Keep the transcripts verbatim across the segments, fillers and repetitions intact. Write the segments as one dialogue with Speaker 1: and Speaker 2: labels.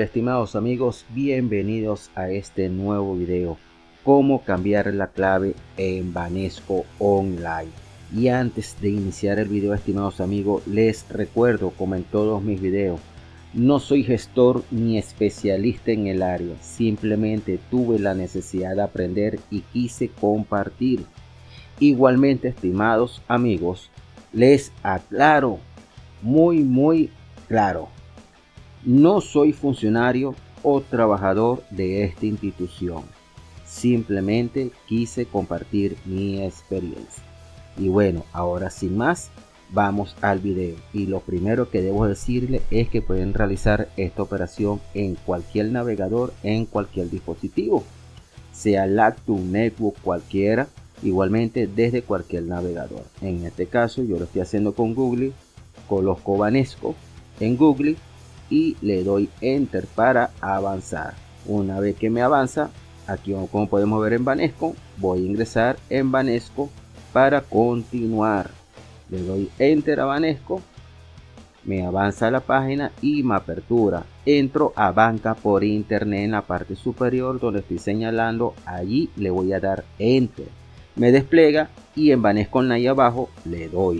Speaker 1: estimados amigos, bienvenidos a este nuevo video, cómo cambiar la clave en Banesco Online. Y antes de iniciar el video, estimados amigos, les recuerdo, como en todos mis videos, no soy gestor ni especialista en el área, simplemente tuve la necesidad de aprender y quise compartir. Igualmente, estimados amigos, les aclaro muy muy claro: no soy funcionario o trabajador de esta institución, simplemente quise compartir mi experiencia. Y bueno, ahora sin más, vamos al video. Y lo primero que debo decirle es que pueden realizar esta operación en cualquier navegador, en cualquier dispositivo, sea Lactum, Netbook, cualquiera, igualmente desde cualquier navegador. En este caso yo lo estoy haciendo con Google. Coloco Banesco en Google y le doy enter para avanzar. Una vez que me avanza, aquí como podemos ver en Banesco, voy a ingresar en Banesco para continuar. Le doy enter a Banesco, me avanza a la página y me apertura. Entro a banca por internet en la parte superior donde estoy señalando, allí le voy a dar enter. Me despliega y en Banesco Online abajo le doy.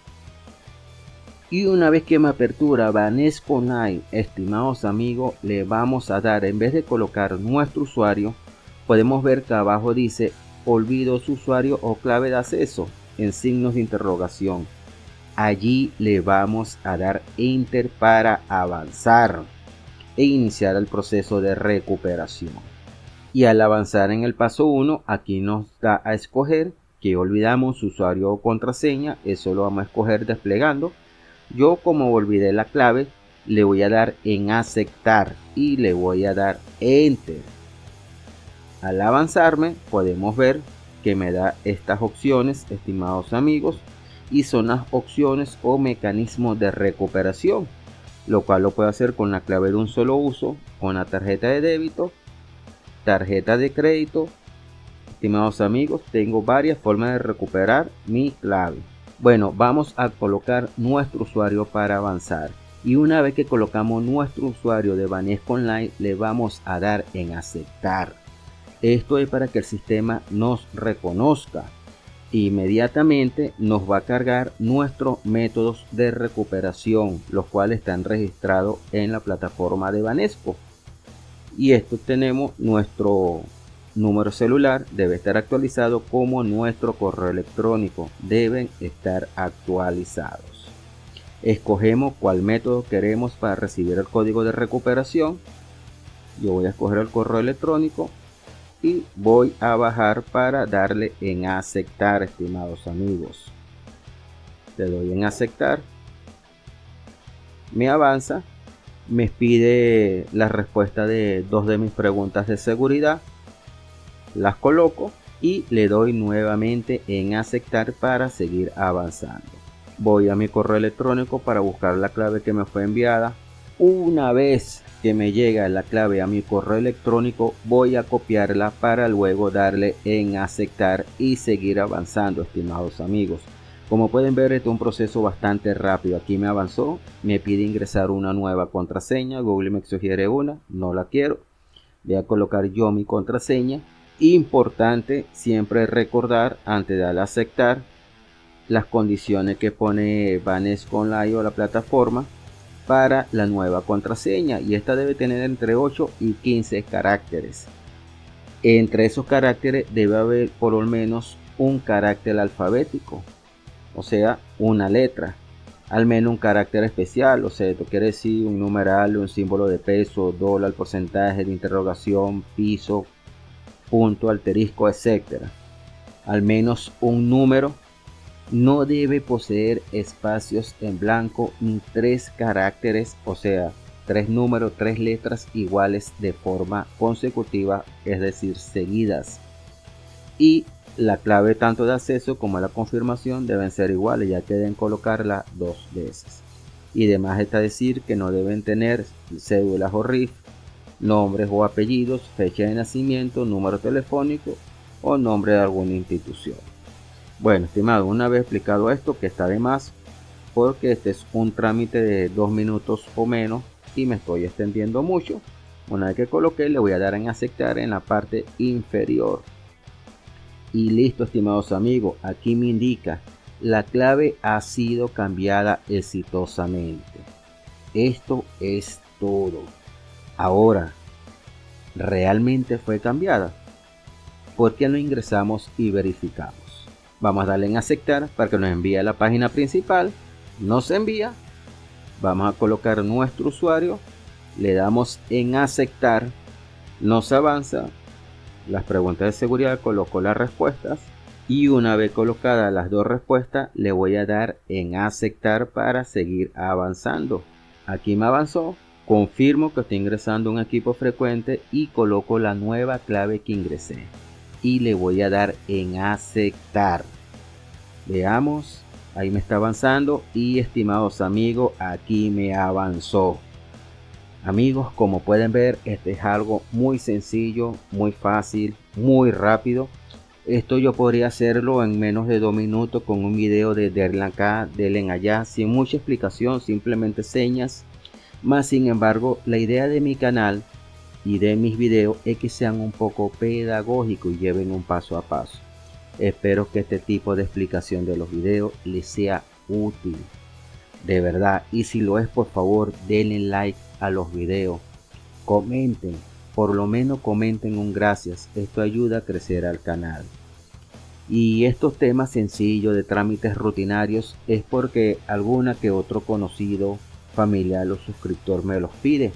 Speaker 1: Y una vez que me apertura Banesco Online, estimados amigos, le vamos a dar, en vez de colocar nuestro usuario, podemos ver que abajo dice olvido su usuario o clave de acceso en signos de interrogación. Allí le vamos a dar enter para avanzar e iniciar el proceso de recuperación. Y al avanzar en el paso uno, aquí nos da a escoger que olvidamos su usuario o contraseña. Eso lo vamos a escoger desplegando. Yo, como olvidé la clave, le voy a dar en aceptar y le voy a dar enter. Al avanzarme podemos ver que me da estas opciones, estimados amigos, y son las opciones o mecanismos de recuperación, lo cual lo puedo hacer con la clave de un solo uso, con la tarjeta de débito, tarjeta de crédito. Estimados amigos, tengo varias formas de recuperar mi clave. Bueno, vamos a colocar nuestro usuario para avanzar. Y una vez que colocamos nuestro usuario de Banesco Online, le vamos a dar en aceptar. Esto es para que el sistema nos reconozca. Inmediatamente nos va a cargar nuestros métodos de recuperación, los cuales están registrados en la plataforma de Banesco. Y esto tenemos nuestro número celular, debe estar actualizado, como nuestro correo electrónico deben estar actualizados. Escogemos cuál método queremos para recibir el código de recuperación. Yo voy a escoger el correo electrónico y voy a bajar para darle en aceptar, estimados amigos. Le doy en aceptar, me avanza, me pide la respuesta de dos de mis preguntas de seguridad. Las coloco y le doy nuevamente en aceptar para seguir avanzando. Voy a mi correo electrónico para buscar la clave que me fue enviada. Una vez que me llega la clave a mi correo electrónico, voy a copiarla para luego darle en aceptar y seguir avanzando, estimados amigos. Como pueden ver, este es un proceso bastante rápido. Aquí me avanzó, me pide ingresar una nueva contraseña. Google me sugiere una, no la quiero. Voy a colocar yo mi contraseña. Importante siempre recordar, antes de darle a aceptar, las condiciones que pone Banesco Online o la plataforma para la nueva contraseña, y esta debe tener entre ocho y quince caracteres. Entre esos caracteres debe haber por lo menos un carácter alfabético, o sea, una letra, al menos un carácter especial, o sea, esto quiere decir un numeral, un símbolo de peso, dólar, porcentaje de interrogación, piso, punto, asterisco, etcétera. Al menos un número. No debe poseer espacios en blanco ni tres caracteres, o sea, tres números, tres letras iguales de forma consecutiva, es decir, seguidas. Y la clave tanto de acceso como la confirmación deben ser iguales, ya que deben colocarla dos veces. Y demás está decir que no deben tener cédulas o R I F, nombres o apellidos, fecha de nacimiento, número telefónico o nombre de alguna institución. Bueno, estimado, una vez explicado esto, que está de más, porque este es un trámite de dos minutos o menos, y me estoy extendiendo mucho. Una vez que coloqué, le voy a dar en aceptar en la parte inferior. Y listo, estimados amigos, aquí me indica la clave ha sido cambiada exitosamente. Esto es todo. Ahora, ¿realmente fue cambiada? ¿Por qué no ingresamos y verificamos? Vamos a darle en aceptar para que nos envíe a la página principal. Nos envía. Vamos a colocar nuestro usuario. Le damos en aceptar. Nos avanza las preguntas de seguridad, coloco las respuestas y una vez colocadas las dos respuestas le voy a dar en aceptar para seguir avanzando. Aquí me avanzó, confirmo que estoy ingresando a un equipo frecuente y coloco la nueva clave que ingresé y le voy a dar en aceptar. Veamos, ahí me está avanzando y estimados amigos, aquí me avanzó. Amigos, como pueden ver, este es algo muy sencillo, muy fácil, muy rápido. Esto yo podría hacerlo en menos de dos minutos con un video de denle acá, denle allá, sin mucha explicación, simplemente señas. Más sin embargo, la idea de mi canal y de mis videos es que sean un poco pedagógicos y lleven un paso a paso. Espero que este tipo de explicación de los videos les sea útil. De verdad, y si lo es, por favor denle like a los videos, comenten, por lo menos comenten un gracias, esto ayuda a crecer al canal. Y estos temas sencillos de trámites rutinarios es porque alguna que otro conocido, familiar o suscriptor me los pide.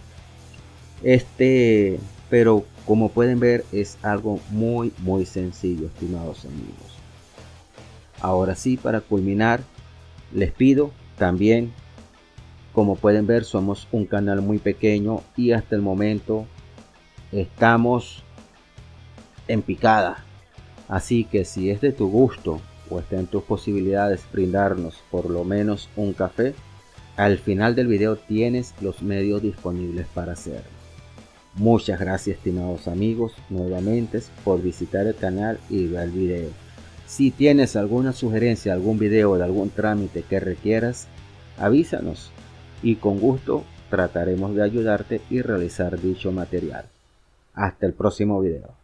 Speaker 1: Este, pero como pueden ver es algo muy muy sencillo, estimados amigos. Ahora sí, para culminar, les pido también, como pueden ver, somos un canal muy pequeño y hasta el momento estamos en picada. Así que si es de tu gusto o está en tus posibilidades brindarnos por lo menos un café, al final del video tienes los medios disponibles para hacerlo. Muchas gracias, estimados amigos, nuevamente por visitar el canal y ver el video. Si tienes alguna sugerencia, algún video de algún trámite que requieras, avísanos y con gusto trataremos de ayudarte y realizar dicho material. Hasta el próximo video.